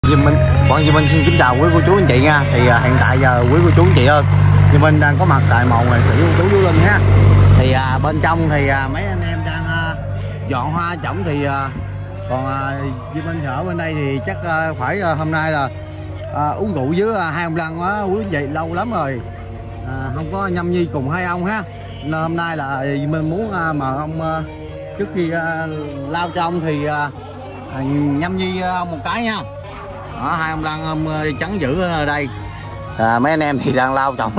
Bọn Duy Minh xin kính chào quý cô chú anh chị nha. Thì hiện tại giờ quý cô chú anh chị ơi, Duy Minh đang có mặt tại một nghệ sĩ ưu tú Vũ Linh ha. Thì bên trong thì mấy anh em đang dọn hoa trỏng thì còn Duy Minh ở bên đây thì chắc phải hôm nay là uống rượu với hai ông Lăng quá quý anh chị, lâu lắm rồi không có nhâm nhi cùng hai ông ha. Nên hôm nay là Duy Minh muốn mời ông trước khi lao trong thì nhâm nhi một cái nha. Đó, hai ông Lăng trắng giữ ở đây, mấy anh em thì đang lao trọng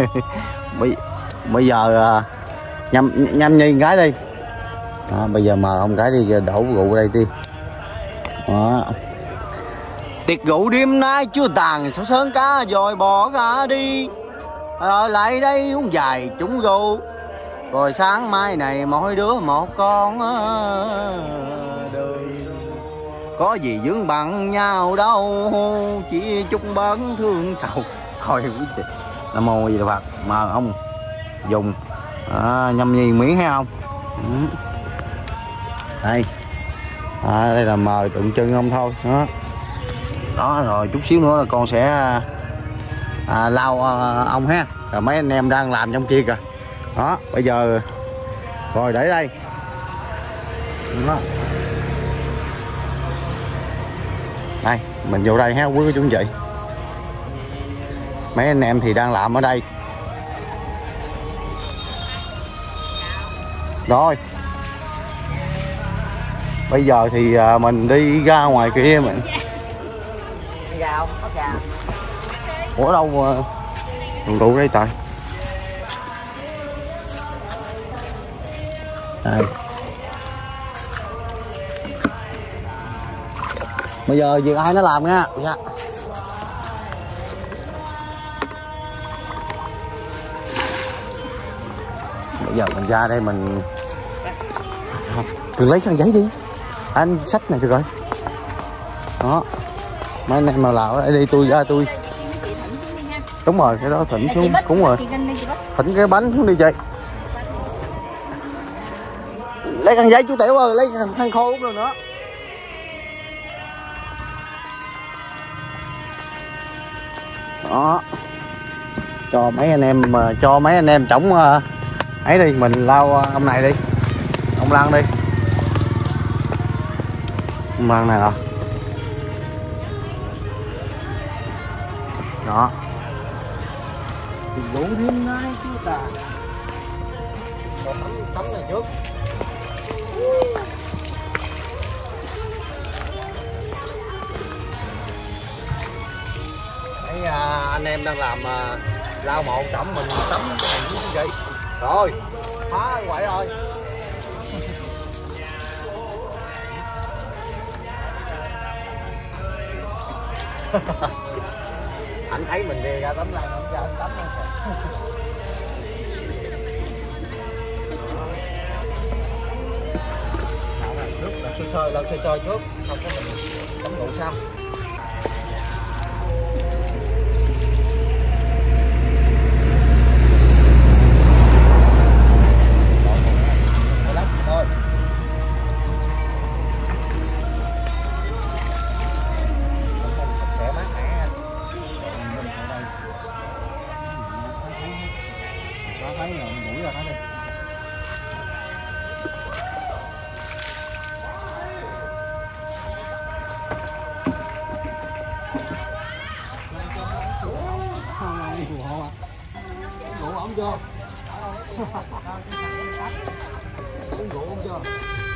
bây giờ nhâm nhi cái đi. Bây giờ mời ông cái đi, đổ rượu đây đi. Đó. Tiệc rượu đêm nay chưa tàn, sao sớm cá rồi bỏ ra đi, ở lại đây uống dài trúng rượu, rồi sáng mai này mỗi đứa một con đời. Có gì vướng bằng nhau đâu, chỉ chút bớn thương sầu. Thôi quý chị, Nam Mô Di Đà Phật. Mà ông dùng nhâm nhi miếng hay không? Đây, đây là mời tượng trưng ông thôi. Đó, rồi chút xíu nữa là con sẽ lau ông ha. Rồi mấy anh em đang làm trong kia kìa. Đó, bây giờ rồi để đây. Đó. Đây, mình vô đây ha quý cô chú anh chị. Mấy anh em thì đang làm ở đây. Rồi. Bây giờ thì mình đi ra ngoài kia mình. Gà không? Có gà. Ủa đâu rượu đây tại. Đây. Bây giờ việc ai nó làm nha. Dạ. Bây giờ mình ra đây mình cứ lấy khăn giấy đi. Anh xách này được rồi. Đó. Mấy anh em mà làm ở đây tôi ra tôi. Đúng rồi, cái đó thỉnh xuống, đúng rồi. Thỉnh cái bánh xuống đi chị. Lấy khăn giấy chú Tiểu ơi, lấy khăn khô cũng được nữa. Đó, cho mấy anh em trống ấy đi, mình lau ông này đi, ông Lăng đi, ông Lăng này nè. Đó, rượu đêm nay chưa tàn, tắm này trước. Anh em đang làm lau một trọng mình tắm như vậy rồi phá quậy rồi. Anh thấy mình đi ra tắm lăng không cho anh tắm trước là sơ sơ trước, không có mình tắm rượu xong. Rượu ổng chưa? Uống rượu không chưa?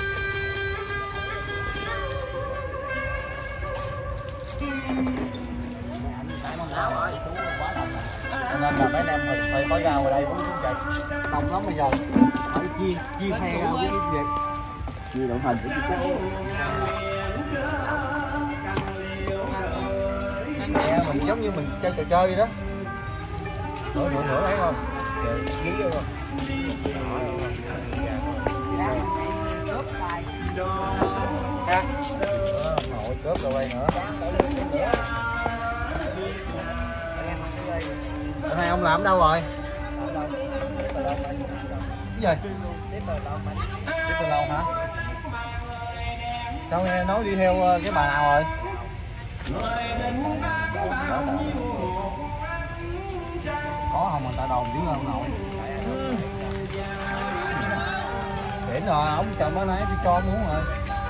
Nên là mấy em phải có rau ở đây cũng vậy. Đông lắm bây giờ. Phải chia phe ra với cái gì? Chia động hình của chú. Mình giống như mình chơi trò chơi đó. Nửa thấy không? Ghi vô không? Ha. Nội cướp rồi quay nữa. Hôm nay ông làm ở đâu rồi? Cái gì? Tiếp từ lâu hả? Sao nghe nói đi theo cái bà nào rồi? Có không mà ta đồn chứ không nội. Xỉn rồi, ông chồng bữa nay tôi cho muốn rồi.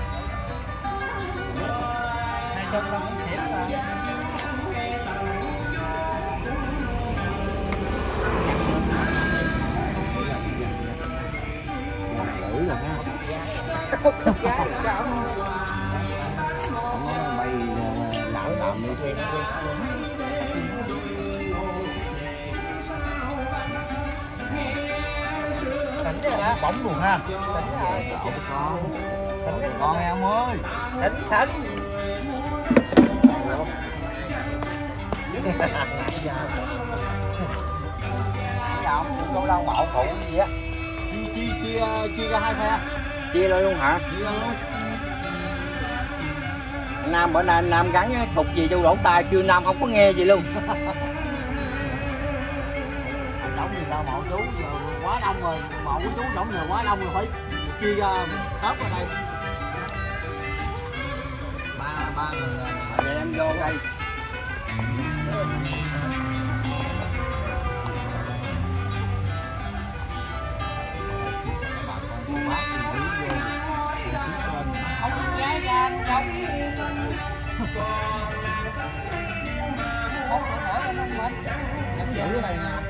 Hai trăm đâu cũng xỉn rồi. Lưỡi rồi ha. Bay lạo đạm đi thêm. Sỉnh rồi đó. Bóng luôn ha. Sỉnh rồi. Con em ơi. Sỉnh. Con đâu bạo phụ gì á. Chia ra hai phe. Chia luôn hả? Chia ra luôn. Nam bữa nay Nam gắn thục gì cho lỗ tai kêu Nam không có nghe gì luôn. Đóng gì đâu mộ chú giờ quá đông rồi, mộ của chú đóng giờ quá đông rồi phải chia ra hết ở đây. Ba người Để em vô đây. Không có giá ra không. Một bữa nữa em ăn mình. nhắn giữ ở đây nha.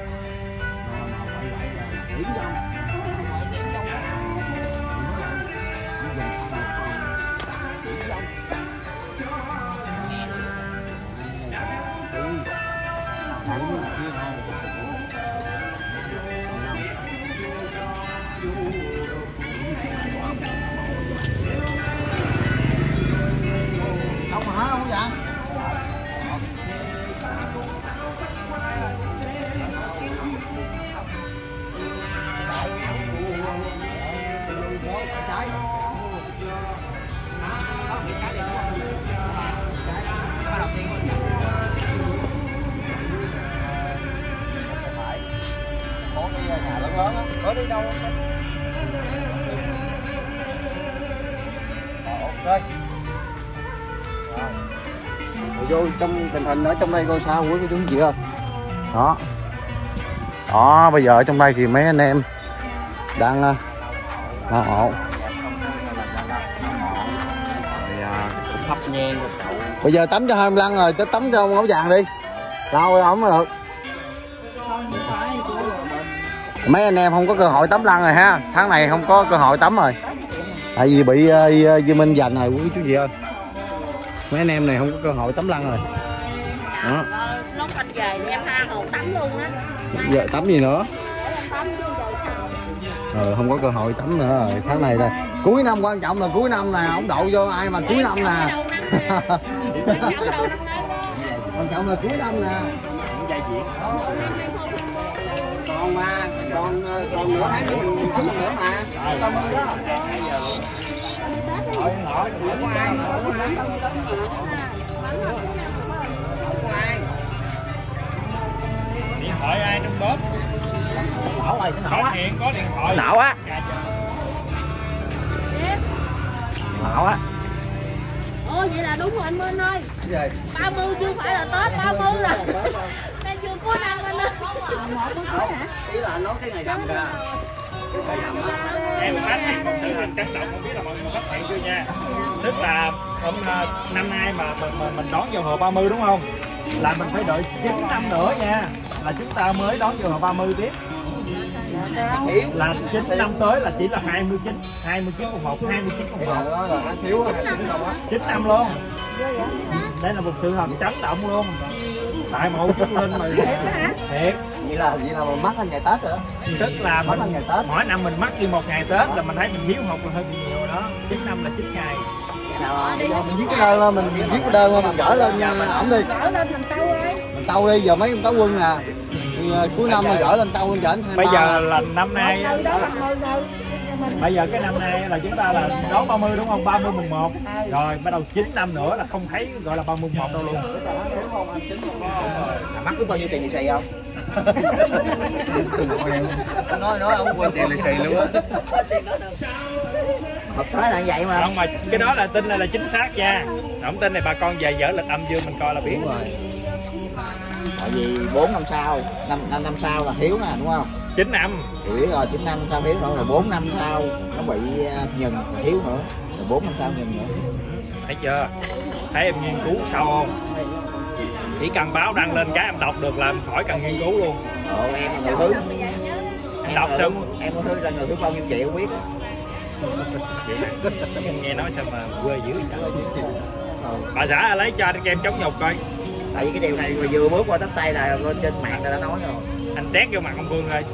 Điểm trong. Không hả không dạ? Có cái nhà lớn lớn á, có đi đâu không? Ok. Rồi vô trong tình hình ở trong đây coi sao quý cô chú anh chị ơi. Đó. Đó, bây giờ ở trong đây thì mấy anh em đang hộ. Thắp nhang một chậu. Bây giờ tắm cho 25 rồi, tới tắm cho ông áo vàng đi. Lau rồi ổng mới được. Mấy anh em không có cơ hội tắm lăn rồi ha. Tháng này không có cơ hội tắm rồi. Tại vì bị Duy Minh giành rồi quý chú gì ơi. Mấy anh em này không có cơ hội tắm lăn rồi. Đó. Lúc anh về thì em tha hồ tắm luôn á. Giờ tắm gì nữa? Không có cơ hội tắm nữa rồi. Tháng này đây. Cuối năm quan trọng là cuối năm nè, ông đậu vô ai mà cuối năm nè. Quan trọng là cuối năm nè. Còn mà còn nửa tháng nữa mà. Tao mưa đó. Hỏi không có ai, không có ai. Điện thoại ai trong bóp? Nổ rồi, nó nổ á. Có điện thoại. Nổ á. Nổ á. Ồ vậy là đúng rồi anh Minh ơi. Cái gì? 30 chưa phải là Tết, 30 rồi. Đang chưa cuối năm anh ơi. Ý là anh nói cái ngày rằm kìa. Em phát hiện một sự hình chấn động, không biết là mọi người phát hiện chưa nha. Tức là năm nay mà mình đón vào hồi 30 đúng không? Là mình phải đợi 9 năm nữa nha. Là chúng ta mới đón vào hồi 30 tiếp. Là 9 năm tới là chỉ là 29 mùng 1, 29 mùng 1. Đó là anh thiếu rồi, 9 năm luôn. Đây là một sự hình chấn động luôn. Tại mộ chú Linh mà thiệt. Vậy là mình mắc anh ngày Tết rồi. Tức là Mắc anh ngày Tết. mỗi năm mình mắc đi một ngày Tết là mình thấy mình hiếu học là hơi bị nhiều đó. 9 năm là 9 ngày. Mình viết cái đơn lên, mình viết cái đơn lên, mình gửi lên ổng đi. Gỡ lên thành tâu đi. Mình tâu đi, giờ mấy ông táo quân nè. Thì cuối năm mình gửi lên tâu lên chảnh. Bây giờ là năm nay bây giờ cái năm nay là chúng ta là đón 30 đúng không? 30 mùng 1. Rồi bắt đầu 9 năm nữa là không thấy gọi là 30 mùng 1 đâu luôn. Mắc có bao nhiêu tiền lì xì không? Nói ông quên tiền lì xì luôn á. Thật thế là vậy mà. Không mà cái đó là tin là chính xác nha. Không tin này bà con về dở lịch âm dương mình coi là biết. Đúng rồi. Tại vì 4 năm sau, 5 năm sau là Hiếu nè, đúng không? 9 năm. Thì biết rồi, 9 năm sau Hiếu nữa, rồi 4 năm sau nó bị Nhân là Hiếu nữa, rồi 4 năm sau Nhân nữa. Thấy chưa? Thấy em nghiên cứu sâu không? Chỉ cần báo đăng lên cái em đọc được là em khỏi cần nghiên cứu luôn. Em là người thứ. Em đọc xong em có thứ là người thứ bao nhiêu triệu biết. Nghe nói sao mà quê dữ vậy? Bà xã lấy cho anh kem chống nhục coi. Tại vì cái điều này vừa bước qua tấm tay là trên mạng người ta nói rồi. Anh tét vô mặt ông Vương thôi.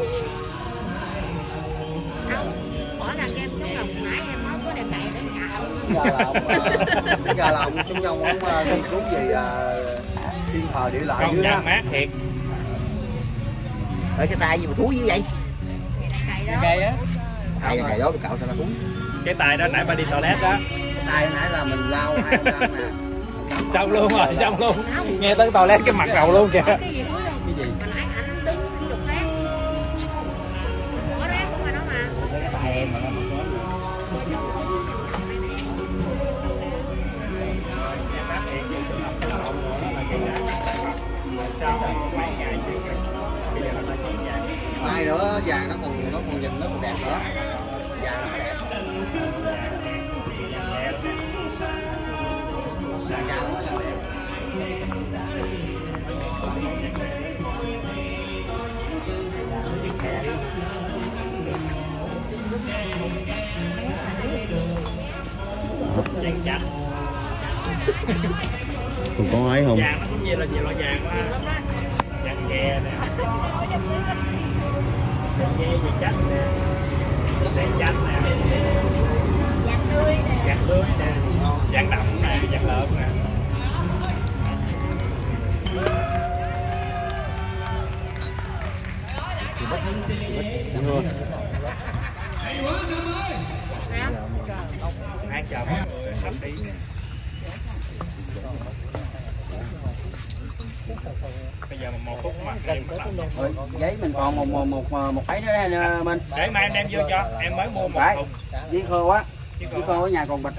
Không, bỏ ra kem chống nhục nãy em nói có đem đại đến nhà Bây giờ là ông Xuân Nhông ông nghiên cứu về thiên thời địa lợi Con gian mát thiệt. Ở cái tay gì mà thúi dữ vậy? cây đó. Tay này đó tôi cạo sao nó thúi. Cái tay đó nãy bà đi toilet đó. tay nãy là mình lau hai răng nè. Xong luôn rồi, xong luôn. Nghe tới toilet cái mặt đầu luôn kìa. Cái gì thúi không? Cái gì? Mình nãy anh đứng chục rác. Bỏ rác không mà đó mà. Cái tay em mà nó mai nữa vàng nó còn nhìn nó còn đẹp nữa. Vàng nó đẹp. Vàng nó là đẹp. Vàng chặt. Còn có ấy không? Vàng nó cũng như là nhiều loại vàng quá. Vàng chè nè. Vàng chè, vàng chanh nè. Vàng chanh nè. Vàng tươi nè. Vàng tươi nè. Vàng đậm nè, vàng lợn nè. Hai chào mọi người, sắp đi. Bây giờ một phút mà em giấy mình còn một cái nữa mình. để mai em đem vô cho em mới mua một thùng Với khô á. Với khô ở nhà còn bịch.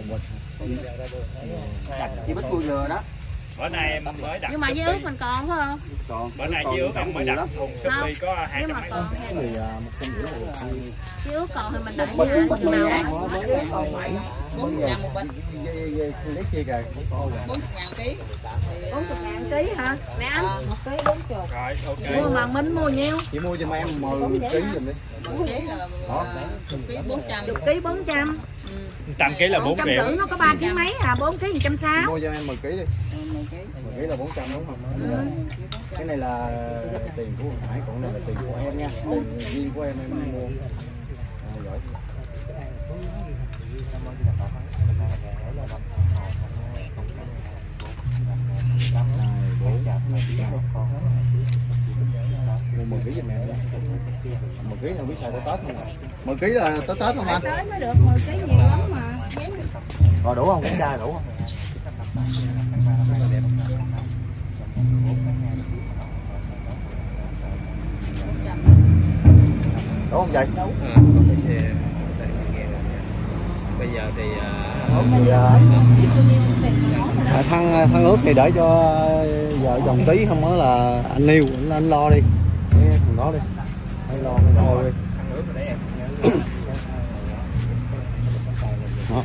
Chỉ bít cua dừa đó. bữa nay em mới đặt. Nhưng mà với ướt mình còn phải không? Còn Bữa nay với ướt em mới đặt thùng Shopee có 200 Nếu mà mấy. còn Thì với ướt còn thì mình đẩy ra chừng nào? 40.000 một bịch. lấy kia kìa. 40.000 ký. 40.000 ký hả? Nè anh, 1 ký 40. Rồi ok. Mua mà Minh mua nhiêu? Chị mua cho em 10 kg giùm đi. 1 ký là 1 ký 400. 10 ký 400. 100 kg là 4 triệu. Nó có 3 ký mấy à, 4 ký 160. Mua cho em 10 kg đi. 10 kg là 400 đúng không? Cái này là tiền của Hải, còn này là tiền của em nha. Tiền riêng của em mua. Giỏi. Mua 10 kg giùm em nha. 10 kg là biết xài tới Tết không ạ? 10 kg là tới Tết không anh? Tới mới được 10 ký nhiều lắm mà. Rồi đủ không? Cái chai đủ không? Đúng không vậy? Đúng. Bây giờ thì Thăng ướt thì để cho vợ chồng tí, không đó là anh Niêu anh lo đi. Cái phần đó đi. Anh lo đi. Đó.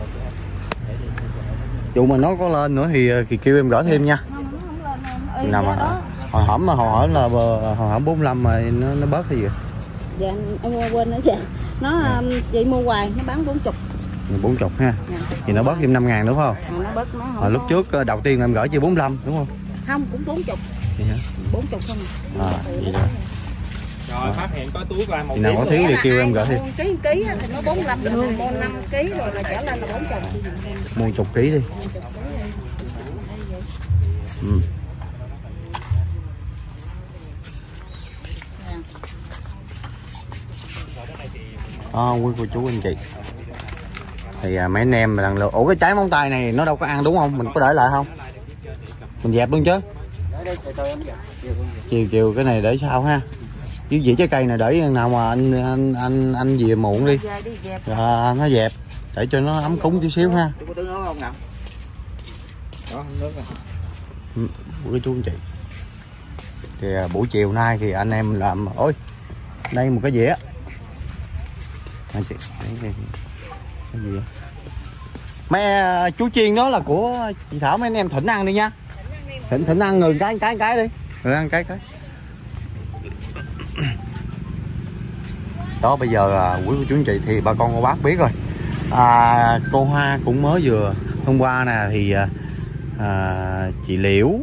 Dù mà nó có lên nữa thì kêu em gửi thêm nha. Nào mà hồi hổm là hồi hổm 45 mà nó bớt cái gì vậy? Dạ em quên nữa chị. Nó chị mua hoài nó bán 40. 40 ha. Thì nó bớt thêm 5.000 nữa phải không? Nó bớt nó không. Lúc trước đầu tiên em gửi chị 45 đúng không? Không cũng 40. Vậy hả? 40 không. Vậy đó. Rồi phát hiện có túi vài 1 Thì nào có thiếu thì kêu em gửi thêm. Ký thì nó 45 rồi, mua 5 kg rồi là trở lên là 40. Mua 10 kg đi. Quý cô chú anh chị, thì mấy anh em lần lượt. Ủa cái trái móng tay này nó đâu có ăn đúng không? Mình có để lại không? Mình dẹp luôn chứ. Chiều cái này để sau ha. Chứ dĩ trái cây này để nào mà anh về muộn đi. Nó dẹp để cho nó ấm cúng chút xíu ha. nước rồi. Bữa chú anh chị. Thì buổi chiều nay thì anh em làm ôi đây một cái dĩa anh chị cái gì vậy? Mấy chú chiên đó là của chị Thảo, mấy anh em thỉnh ăn đi nha. Thỉnh ăn người cái đi, người ăn cái đó. Bây giờ quý cô chú anh chị thì bà con cô bác biết rồi. Cô Hoa cũng mới vừa hôm qua nè thì chị Liễu,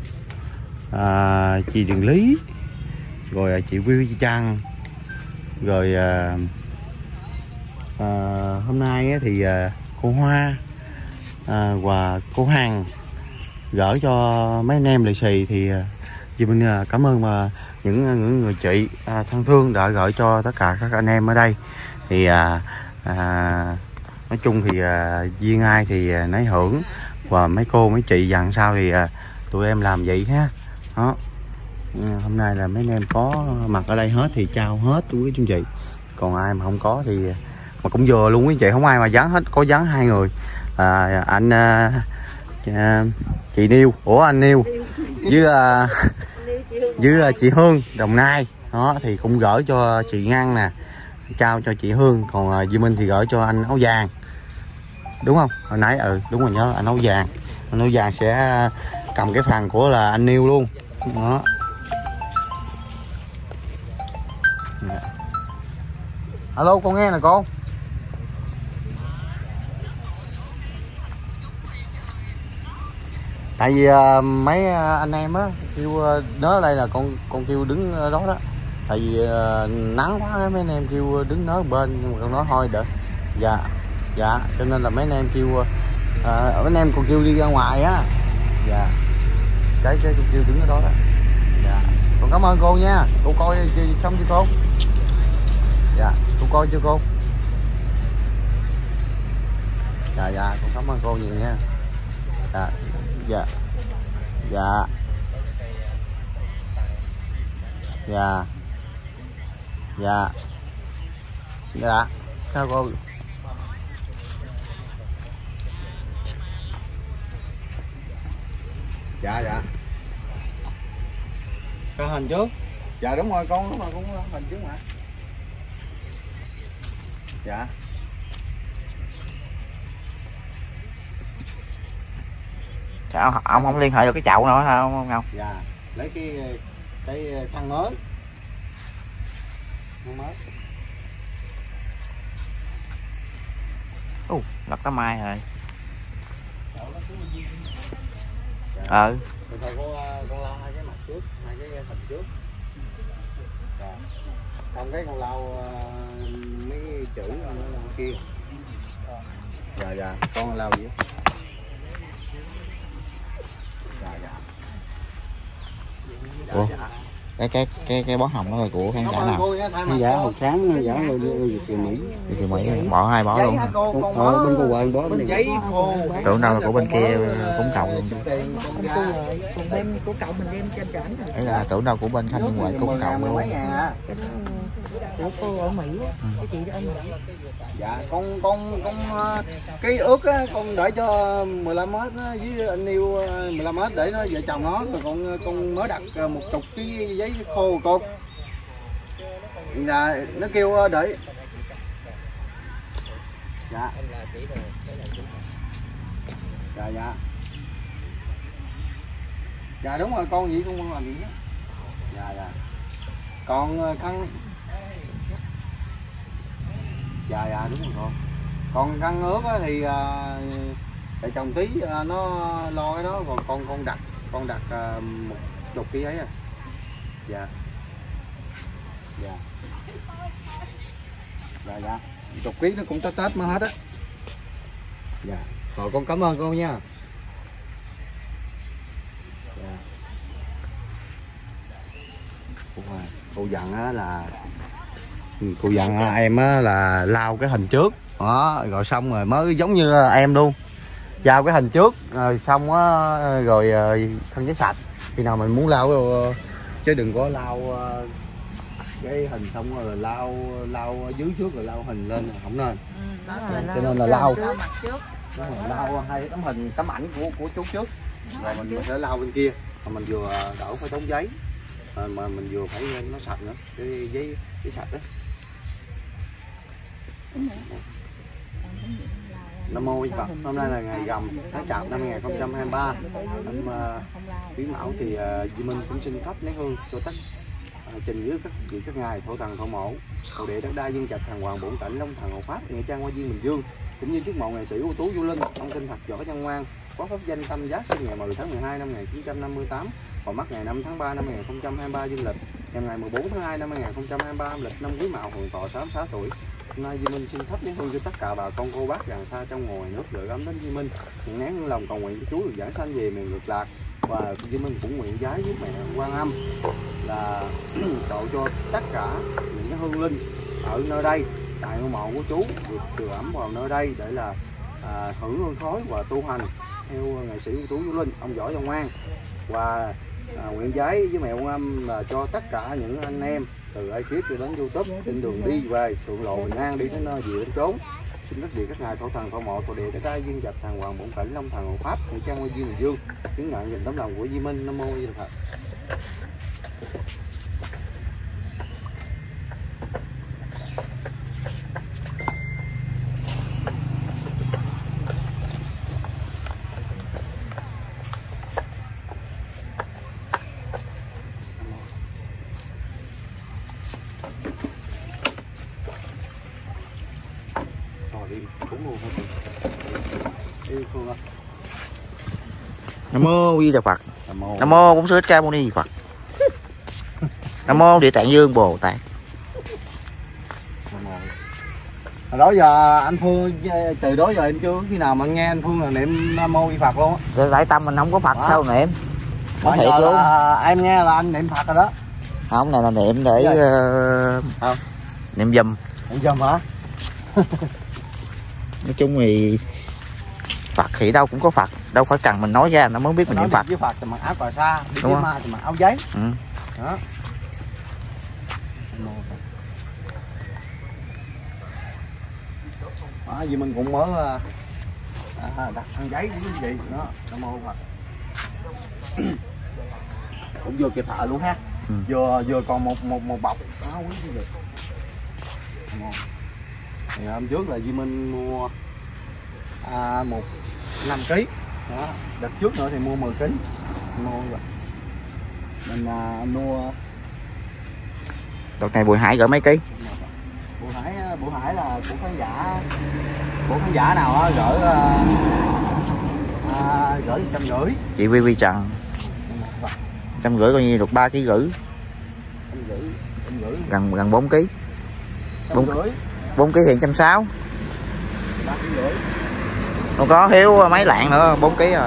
chị Điền Lý, rồi chị Vi, chị Trăng, rồi hôm nay thì cô Hoa và cô Hằng gửi cho mấy anh em lì xì. Thì chị mình cảm ơn mà những người chị thân thương đã gửi cho tất cả các anh em ở đây. Thì nói chung thì duyên ai thì nấy hưởng, và mấy cô mấy chị dặn sao thì tụi em làm vậy ha. Đó, hôm nay là mấy anh em có mặt ở đây hết thì trao hết quý chú chị, còn ai mà không có thì mà cũng vừa luôn quý chị, không ai mà dán hết, có dán 2 người. Anh chị Niêu, anh Niêu với chị Hương Đồng Nai đó thì cũng gửi cho chị Ngân nè, trao cho chị Hương. Còn Duy Minh thì gửi cho anh áo vàng, đúng không? Hồi nãy đúng rồi, nhớ anh áo vàng. Anh áo vàng sẽ cầm cái phần của là anh Niêu luôn đó. Alo, con nghe nè con. Tại vì mấy anh em á kêu nó ở đây là con kêu đứng đó đó. Tại vì nắng quá đó, mấy anh em kêu đứng đó bên, nhưng mà con nói thôi đợi. Dạ cho nên là mấy anh em kêu mấy anh em còn kêu đi ra ngoài á. Dạ cái con kêu đứng ở đó đó. Dạ con cảm ơn cô nha. Cô coi xong chưa cô? Dạ cô coi chưa cô? Dạ con cảm ơn cô nhiều nha. Dạ sao cô? Dạ sao hình trước? Dạ đúng rồi con, đúng rồi con hình trước mà. Dạ Sao ông không liên hệ được cái chậu nữa hả ông Ngọc? Dạ lấy cái khăn mới. Lật cái mai rồi. Rồi con lau 2 cái mặt trước, 2 cái hình trước. Không cái con lau mấy chữ nó kia. Dạ con lau gì? Ủa? Cái bó hồng đó là của khán giả nào? Khán giả hồi sáng giả rồi đi Kiều Mỹ. Kiều Mỹ bỏ 2 bó luôn. Bên cô Quỳnh bó bên giấy khô. Tưởng đâu là của bên kia cúng cậu luôn. Còn bên của cậu mình đem trên trển rồi. Đấy là tưởng đâu của bên Khanh Ngoại cúng cậu luôn. Của cô ở Mỹ á, cái chị đó ở Mỹ. Dạ con cái ước á con để cho 15 mét với anh yêu 15 mét để nó vợ chồng nó, rồi con mới đặt 10 cái giấy khô con. Dạ nó kêu để. Dạ đúng rồi con, vậy con làm gì đó. Dạ con khăn. Dạ đúng rồi con. Còn khăn ướt thì để chồng tí nó lo cái đó, còn con đặt 10 kg ấy à. Dạ 10 kg nó cũng tết mới hết á. Dạ rồi con cảm ơn cô nha. Dạ. Cô dặn á là cô dặn em á là lau cái hình trước đó, rồi xong rồi mới giống như em luôn, lau cái hình trước rồi xong á, rồi khăn giấy sạch khi nào mình muốn lau chứ đừng có lau cái hình xong rồi lau dưới trước rồi lau hình lên không nên. Cho nên là lau 2 tấm hình, tấm ảnh của chú trước rồi mình sẽ lau bên kia, mà mình vừa đỡ phải tốn giấy, mà mình vừa phải nó sạch nữa, cái giấy sạch đó. Nam mô Phật. Hôm nay là ngày rằm tháng Chạp năm 2023. Năm Quý Mão thì Duy Minh cũng xin thắp nén hương cho tất trình với các vị các ngài thổ thần thổ mẫu, hậu địa đất đai dương trạch thần hoàng bổn cảnh long thần hộ pháp nghệ trang hoa viên Bình Dương, cũng như chúc mộ nghệ sĩ ưu tú Du Linh ông kinh Phật võ Văn Ngoan có pháp danh Tâm Giác sinh ngày 10 tháng 12 năm 1958 và mất ngày 5 tháng 3 năm 2023 dương lịch, ngày 14 tháng 2 năm 2023 âm lịch năm Quý Mão, hưởng thọ 66 tuổi. Hôm nay Duy Minh xin thắp nén hương cho tất cả bà con cô bác gần xa trong ngoài nước gửi gắm đến Duy Minh, nguyện nén lòng cầu nguyện cho Chúa được giảng sanh về miền cực lạc, và Duy Minh cũng nguyện giái với mẹ Quan Âm là cầu cho tất cả những cái hương linh ở nơi đây tại ngôi mộ của chú được từ ẩm vào nơi đây để là hưởng hương khói và tu hành theo nghệ sĩ ưu tú Du Linh ông Võ Văn Ngoan, và nguyện giái với mẹ Quan Âm là cho tất cả những anh em từ ekip cho đến YouTube trên đường đi về thuận lộ bình an đi đến nơi gì đến chốn. Xin các vị các ngài thổ thần thổ mộ thổ địa đất đai dương trạch thần hoàng bổn cảnh long thần hộ pháp nghệ trang hoa viên Bình Dương chứng nhận dành tấm lòng của Duy Minh. Nam mô Di Đà Phật. Nam mô Di Đà Phật. Nam mô Bổn Sư Thích Ca Mâu Ni Phật. Nam mô Địa Tạng Dương Bồ Tát. Hồi đó giờ anh Phương từ đó giờ em chưa khi nào mà nghe anh Phương là niệm Nam mô Di Phật luôn á. Tại tâm mình không có Phật sao niệm. Nói thiệt luôn. Em nghe là anh niệm Phật rồi đó. Không, này là niệm để niệm dùm. Niệm dùm hả? Nói chung thì Phật thì đâu cũng có Phật, đâu phải cần mình nói ra nó mới biết mình niệm Phật. Với Phật thì mặc áo cà sa, đi với ma thì mặc áo giấy. Ừ. Đó. Đó, vì mình cũng mới đặt khăn giấy với cái gì đó. Nam mô Phật. Cũng vừa kịp thợ luôn ha. Ừ. Vừa còn một bọc áo quý cái gì. Thì hôm trước là Duy Minh mua 1 5 kg. Đó, đợt trước nữa thì mua 10 kg. Mua rồi. Mình mua đợt này Bùi Hải gửi mấy ký? Bùi Hải là của khán giả nào á gửi 150. Chị Vi Trần 150 coi như được 3 kg rưỡi. 150. Gần 4 kg. 4 kg thì 160. 3 kg rưỡi. Không có Hiếu mấy lạng nữa 4 kg rồi.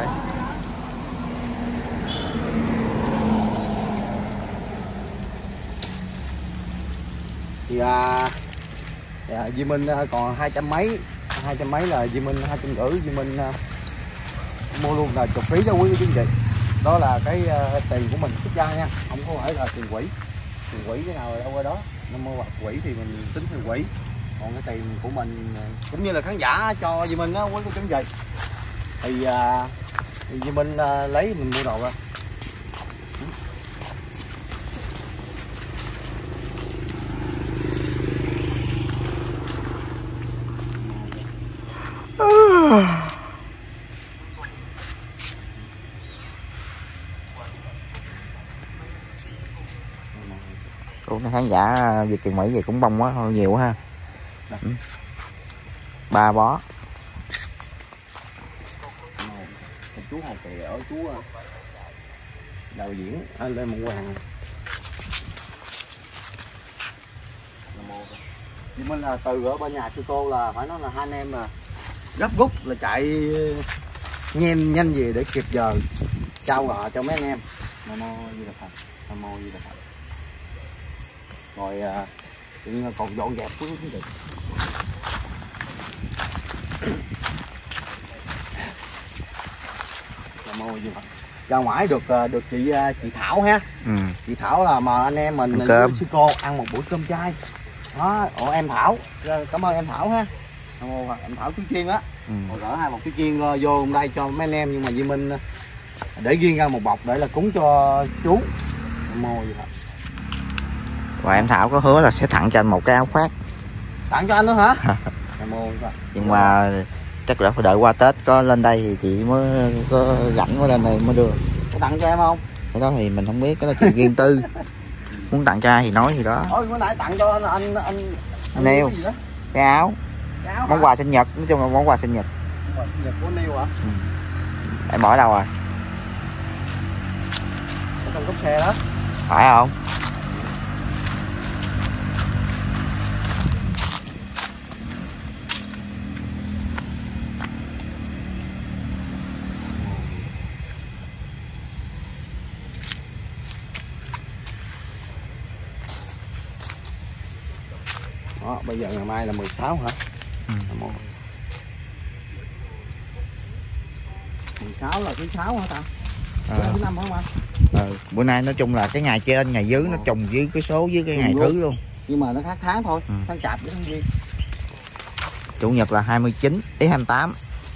Thì Duy Minh còn 200 mấy là Duy Minh 250. Duy Minh mua luôn là chục phí cho quý quý chị. Đó là cái tiền của mình xuất ra nha, không có phải là tiền quỹ. Tiền quỹ cái nào đâu qua đó. Nam mô Phật. Quỹ thì mình tính theo quỹ, còn cái tiền của mình cũng như là khán giả cho Duy Minh đó quý cô chú anh chị, thì Duy Minh lấy mình mua đồ ra. Cái khán giả Việt Kiều Mỹ gì cũng bông quá nhiều quá ha. 3 bó. Chú Hồng Kì ở chú đạo diễn Lê Mộng Hoàng. Thì mình là từ ở bên nhà sư cô là phải nói là hai anh em là gấp rút là chạy nhanh về để kịp giờ trao gọ cho mấy anh em. Nam mô Di Đà Phật. Nam mô Di Đà Phật. Rồi còn dọn dẹp quý quý vị. Nam mô Di Đà Phật. Ra ngoài được chị Thảo ha. Chị Thảo là mà anh em mình sư cô ăn một buổi cơm chay. Đó, em Thảo, cảm ơn em Thảo ha. Em Thảo Tú Chiên á. Rồi gỡ 2 bọc Tú Chiên vô đây cho mấy anh em, nhưng mà Duy Minh để riêng ra một bọc để là cúng cho chú Nam Mô vậy đó. Và em Thảo có hứa là sẽ tặng cho anh một cái áo khoác. Tặng cho anh nữa hả? Nam Mô vậy. Nhưng mà chắc là phải đợi qua Tết có lên đây thì chị mới có rảnh mới lên đây mới đưa. Có tặng cho em không? Cái đó thì mình không biết, cái đó chuyện riêng tư. Muốn tặng cho ai thì nói gì đó. Ôi bữa nãy tặng cho anh Nêu cái áo, món quà sinh nhật, nói chung là món quà sinh nhật. Sinh nhật của Nêu hả? Em bỏ đâu rồi? Ở trong cốp xe đó. Phải không? Đó, bây giờ ngày mai là 16 hả? 16 là thứ 6 hả ta? Thứ 5 hả anh? Bữa nay nói chung là cái ngày trên ngày dưới nó trùng với cái số với cái ngày thứ luôn. Nhưng mà nó khác tháng thôi, tháng Chạp với tháng Giêng. Chủ nhật là 29 đến 28.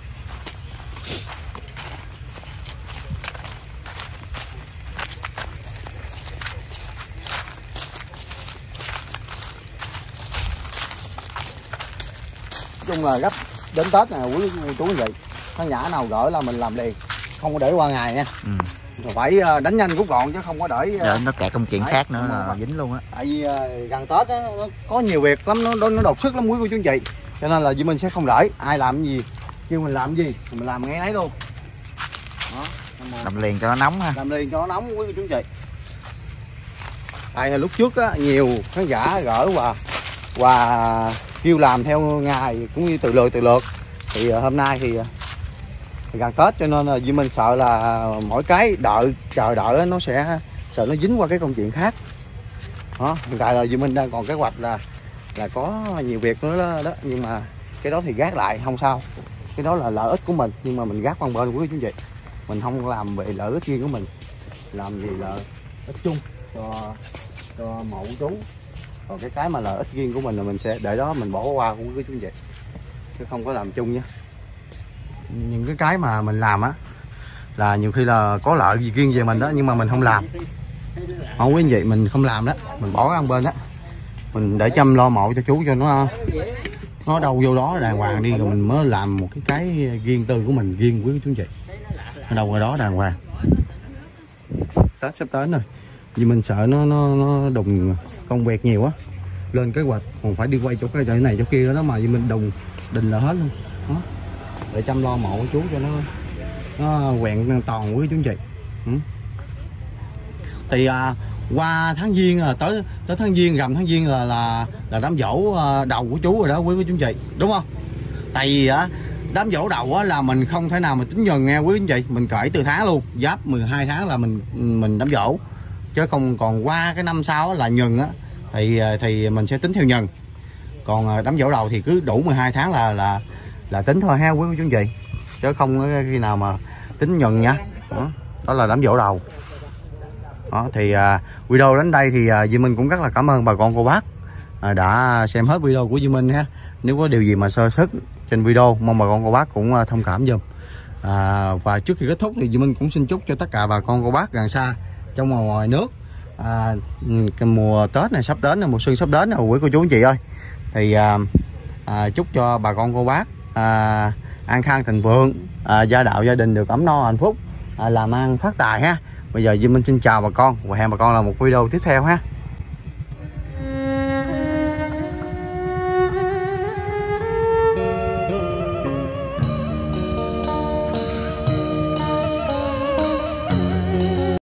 Nói chung là gấp đến Tết này quý chú như vậy. Khán giả nào gửi là mình làm liền, không có để qua ngày nha. Phải đánh nhanh rút gọn chứ không có để nó kẹt công chuyện khác nữa là dính luôn á. Tại vì gần Tết á, nó có nhiều việc lắm, nó đột sức lắm quý cô chú anh chị. Cho nên là mình sẽ không để ai làm cái gì, kêu mình làm cái gì thì mình làm ngay đấy luôn. Đó, làm liền cho nó nóng ha. làm liền cho nó nóng quý cô chú anh chị. Tại lúc trước á, nhiều khán giả gửi và kêu làm theo ngày cũng như từ lượt thì hôm nay thì gần Tết cho nên là Duy Minh sợ là mỗi cái chờ đợi nó sẽ sợ nó dính qua cái công chuyện khác. Đó, hiện tại là Duy Minh đang còn kế hoạch là có nhiều việc nữa đó, nhưng mà cái đó thì gác lại không sao, cái đó là lợi ích của mình nhưng mà mình gác qua bên của chú chị, mình không làm về lợi ích riêng của mình, làm gì lợi ích chung cho mộ chú. Còn cái mà lợi ích riêng của mình là mình sẽ để đó mình bỏ qua của cái chú chị, chứ không có làm chung nha. Những cái mà mình làm á là nhiều khi là có lợi gì riêng về mình đó, nhưng mà mình không làm, không có gì mình không làm đó, mình bỏ ở bên đó, mình để chăm lo mộ cho chú cho nó đâu vô đó đàng hoàng đi, rồi mình mới làm một cái riêng tư của mình, riêng với chú chị, nó đâu ở đó đàng hoàng. Tết sắp đến rồi vì mình sợ nó đùng công việc nhiều á, lên kế hoạch còn phải đi quay chỗ cái này chỗ kia đó mà vì mình đùng đình là hết luôn đó, để chăm lo mộ chú cho nó quẹn toàn với chú chị. Thì qua tháng Giêng tới tháng Giêng, rằm tháng Giêng là đám giỗ đầu của chú rồi đó quý chú chị, đúng không? Tại vì đám giỗ đầu là mình không thể nào mà tính nhần nghe quý chú chị, mình kể từ tháng luôn, giáp 12 tháng là mình đám giỗ, chứ không còn qua cái năm sau là nhần á thì mình sẽ tính theo nhần. Còn đám giỗ đầu thì cứ đủ 12 tháng là tính thôi ha quý chú chị, chứ không khi nào mà tính nhần nha. Đó là đám giỗ đầu. Đó thì video đến đây thì Duy Minh cũng rất là cảm ơn bà con cô bác đã xem hết video của Duy Minh ha. Nếu có điều gì mà sơ xuất trên video mong bà con cô bác cũng thông cảm giùm. Và trước khi kết thúc thì Duy Minh cũng xin chúc cho tất cả bà con cô bác gần xa trong và ngoài nước cái mùa Tết này sắp đến, mùa xuân sắp đến rồi quý cô chú anh chị ơi, thì chúc cho bà con cô bác an khang thịnh vượng, gia đạo gia đình được ấm no hạnh phúc, làm ăn phát tài ha. Bây giờ Duy Minh xin chào bà con và hẹn bà con là một video tiếp theo ha.